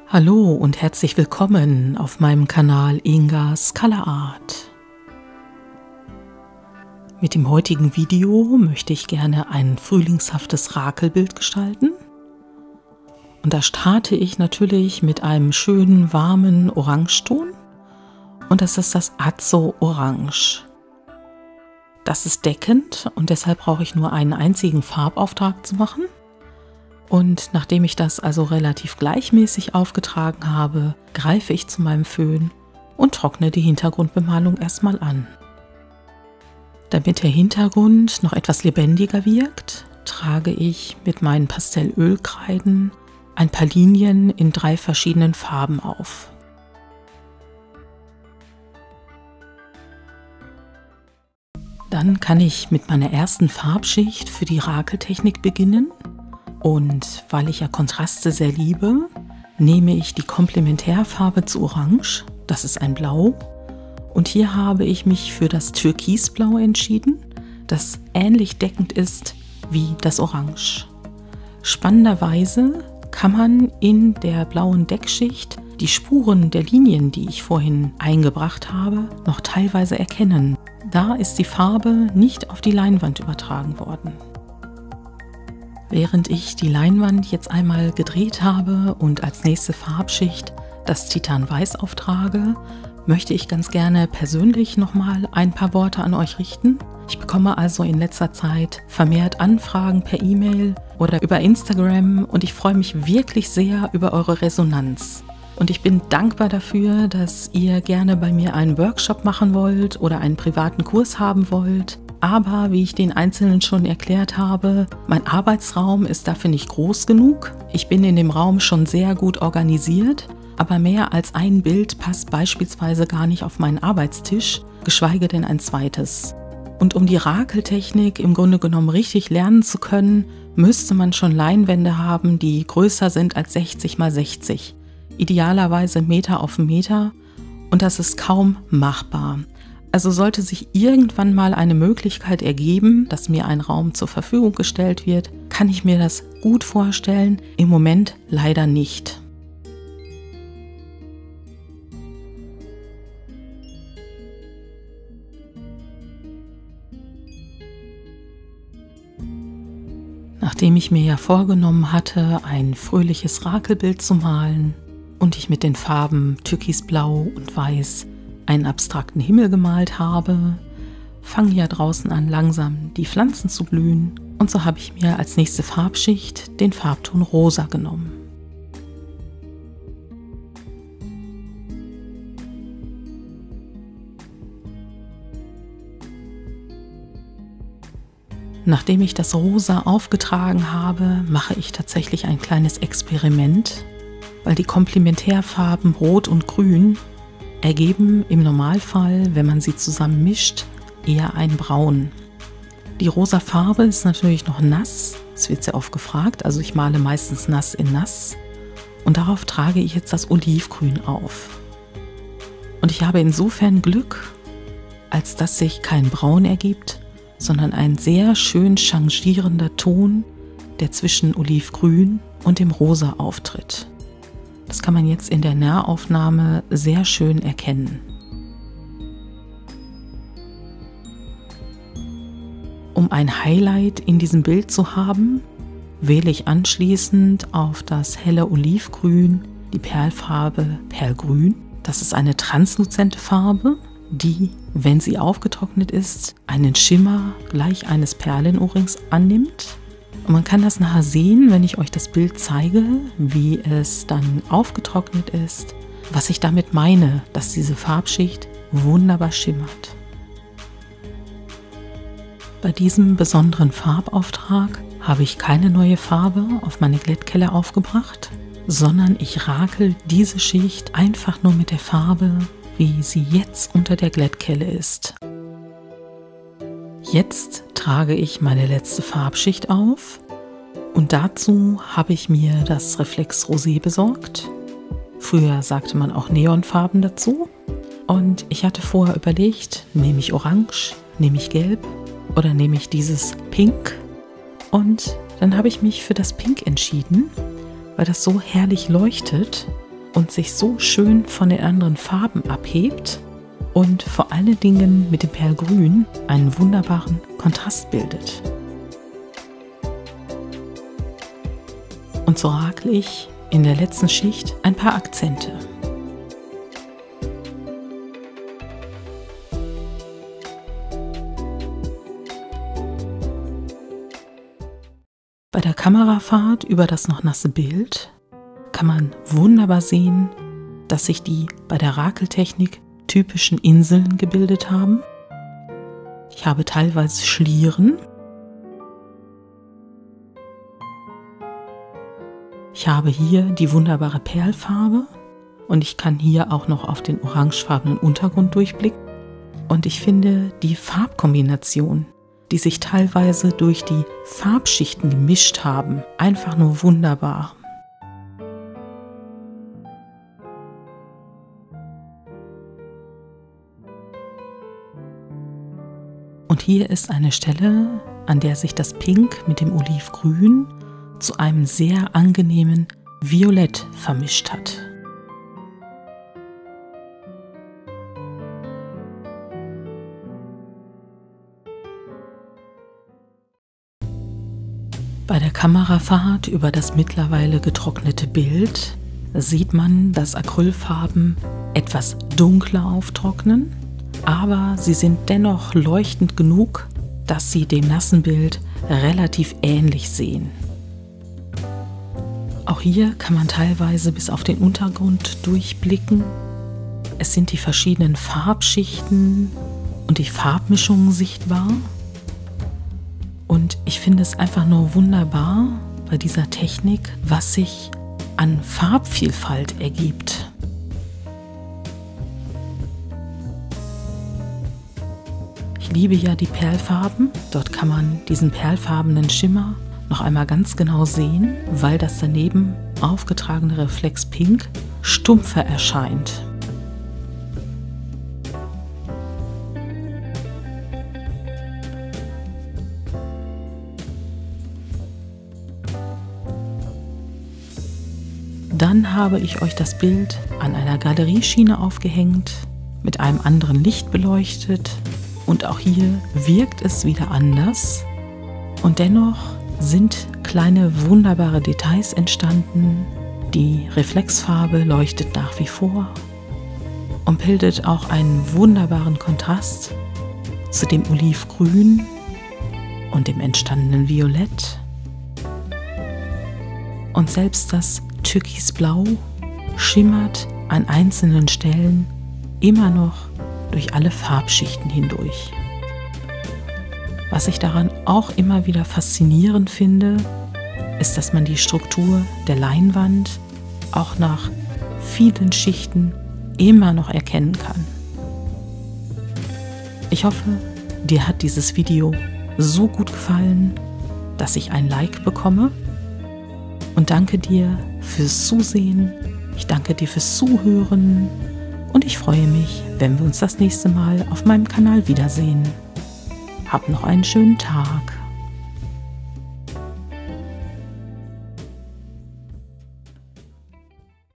Hallo und herzlich willkommen auf meinem Kanal Inga's Color Art. Mit dem heutigen Video möchte ich gerne ein frühlingshaftes Rakelbild gestalten. Und da starte ich natürlich mit einem schönen warmen Orangeton und das ist das Azo Orange. Das ist deckend und deshalb brauche ich nur einen einzigen Farbauftrag zu machen. Und nachdem ich das also relativ gleichmäßig aufgetragen habe, greife ich zu meinem Föhn und trockne die Hintergrundbemalung erstmal an. Damit der Hintergrund noch etwas lebendiger wirkt, trage ich mit meinen Pastellölkreiden ein paar Linien in 3 verschiedenen Farben auf. Dann kann ich mit meiner ersten Farbschicht für die Rakeltechnik beginnen. Und weil ich ja Kontraste sehr liebe, nehme ich die Komplementärfarbe zu Orange, das ist ein Blau. Und hier habe ich mich für das Türkisblau entschieden, das ähnlich deckend ist wie das Orange. Spannenderweise kann man in der blauen Deckschicht die Spuren der Linien, die ich vorhin eingebracht habe, noch teilweise erkennen. Da ist die Farbe nicht auf die Leinwand übertragen worden. Während ich die Leinwand jetzt einmal gedreht habe und als nächste Farbschicht das Titanweiß auftrage, möchte ich ganz gerne persönlich nochmal ein paar Worte an euch richten. Ich bekomme also in letzter Zeit vermehrt Anfragen per E-Mail oder über Instagram und ich freue mich wirklich sehr über eure Resonanz. Und ich bin dankbar dafür, dass ihr gerne bei mir einen Workshop machen wollt oder einen privaten Kurs haben wollt. Aber wie ich den Einzelnen schon erklärt habe, mein Arbeitsraum ist dafür nicht groß genug. Ich bin in dem Raum schon sehr gut organisiert, aber mehr als ein Bild passt beispielsweise gar nicht auf meinen Arbeitstisch, geschweige denn ein zweites. Und um die Rakeltechnik im Grunde genommen richtig lernen zu können, müsste man schon Leinwände haben, die größer sind als 60 x 60. Idealerweise Meter auf Meter und das ist kaum machbar. Also sollte sich irgendwann mal eine Möglichkeit ergeben, dass mir ein Raum zur Verfügung gestellt wird, kann ich mir das gut vorstellen, im Moment leider nicht. Nachdem ich mir ja vorgenommen hatte, ein fröhliches Rakelbild zu malen und ich mit den Farben Türkisblau und Weiß einen abstrakten Himmel gemalt habe, fangen ja draußen an langsam die Pflanzen zu blühen und so habe ich mir als nächste Farbschicht den Farbton Rosa genommen. Nachdem ich das Rosa aufgetragen habe, mache ich tatsächlich ein kleines Experiment, weil die Komplementärfarben Rot und Grün ergeben im Normalfall, wenn man sie zusammen mischt, eher ein Braun. Die rosa Farbe ist natürlich noch nass, das wird sehr oft gefragt, also ich male meistens nass in nass und darauf trage ich jetzt das Olivgrün auf. Und ich habe insofern Glück, als dass sich kein Braun ergibt, sondern ein sehr schön changierender Ton, der zwischen Olivgrün und dem Rosa auftritt. Das kann man jetzt in der Nahaufnahme sehr schön erkennen. Um ein Highlight in diesem Bild zu haben, wähle ich anschließend auf das helle Olivgrün die Perlfarbe Perlgrün. Das ist eine transluzente Farbe, die, wenn sie aufgetrocknet ist, einen Schimmer gleich eines Perlenohrrings annimmt. Und man kann das nachher sehen, wenn ich euch das Bild zeige, wie es dann aufgetrocknet ist, was ich damit meine, dass diese Farbschicht wunderbar schimmert. Bei diesem besonderen Farbauftrag habe ich keine neue Farbe auf meine Glättkelle aufgebracht, sondern ich rakel diese Schicht einfach nur mit der Farbe, wie sie jetzt unter der Glättkelle ist. Jetzt trage ich meine letzte Farbschicht auf und dazu habe ich mir das Reflex Rosé besorgt. Früher sagte man auch Neonfarben dazu. Und ich hatte vorher überlegt, nehme ich Orange, nehme ich Gelb oder nehme ich dieses Pink. Und dann habe ich mich für das Pink entschieden, weil das so herrlich leuchtet und sich so schön von den anderen Farben abhebt und vor allen Dingen mit dem Perlgrün einen wunderbaren Kontrast bildet. Und so hakle ich in der letzten Schicht ein paar Akzente. Bei der Kamerafahrt über das noch nasse Bild kann man wunderbar sehen, dass sich die bei der Rakeltechnik typischen Inseln gebildet haben. Ich habe teilweise Schlieren. Ich habe hier die wunderbare Perlfarbe und ich kann hier auch noch auf den orangefarbenen Untergrund durchblicken. Und ich finde die Farbkombination, die sich teilweise durch die Farbschichten gemischt haben, einfach nur wunderbar. Und hier ist eine Stelle, an der sich das Pink mit dem Olivgrün zu einem sehr angenehmen Violett vermischt hat. Bei der Kamerafahrt über das mittlerweile getrocknete Bild sieht man, dass Acrylfarben etwas dunkler auftrocknen, aber sie sind dennoch leuchtend genug, dass sie dem nassen Bild relativ ähnlich sehen. Auch hier kann man teilweise bis auf den Untergrund durchblicken. Es sind die verschiedenen Farbschichten und die Farbmischungen sichtbar. Und ich finde es einfach nur wunderbar bei dieser Technik, was sich an Farbvielfalt ergibt. Ich liebe ja die Perlfarben. Dort kann man diesen perlfarbenen Schimmer noch einmal ganz genau sehen, weil das daneben aufgetragene Reflex Pink stumpfer erscheint. Dann habe ich euch das Bild an einer Galerieschiene aufgehängt, mit einem anderen Licht beleuchtet und auch hier wirkt es wieder anders und dennoch sind kleine wunderbare Details entstanden. Die Reflexfarbe leuchtet nach wie vor und bildet auch einen wunderbaren Kontrast zu dem Olivgrün und dem entstandenen Violett. Und selbst das Türkisblau schimmert an einzelnen Stellen immer noch durch alle Farbschichten hindurch. Was ich daran auch immer wieder faszinierend finde, ist, dass man die Struktur der Leinwand auch nach vielen Schichten immer noch erkennen kann. Ich hoffe, dir hat dieses Video so gut gefallen, dass ich ein Like bekomme. Und danke dir fürs Zusehen, ich danke dir fürs Zuhören und ich freue mich, wenn wir uns das nächste Mal auf meinem Kanal wiedersehen. Hab noch einen schönen Tag.